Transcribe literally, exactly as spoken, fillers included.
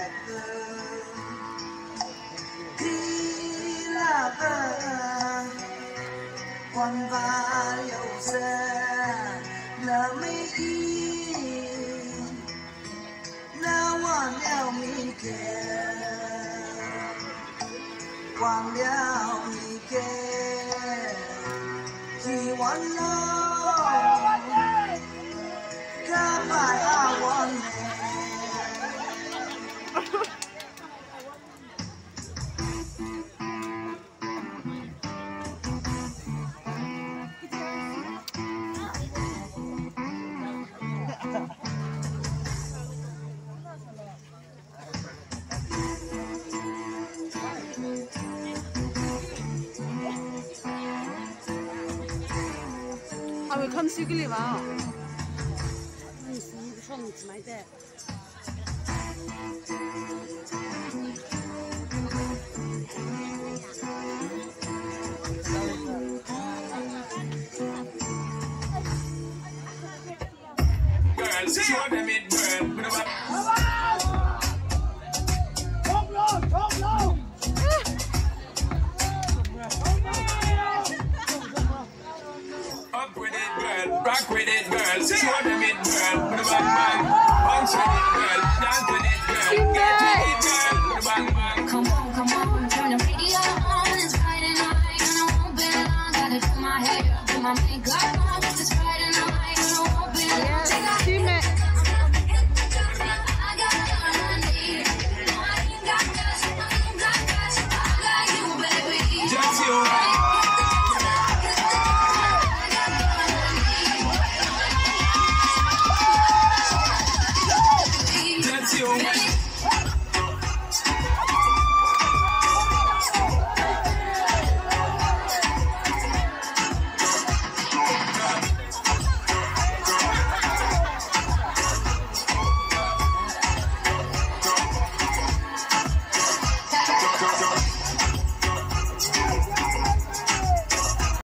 万把有声，那没意，那忘了你给，忘了你给，遗忘了，可爱啊我呢。 I will come to you now. You see, the song is my dad. Girls, show them it, girl. Top low, top low. Up with it, girl. Rock with it, girl. Show them it, girl. With a bang bang. Bounce with it, girl. Dance with it, girl. Get with it, girl. With a bang bang. Come on, come on, turn the radio on. It's Friday night and I won't be long. Gotta do my hair, do my makeup.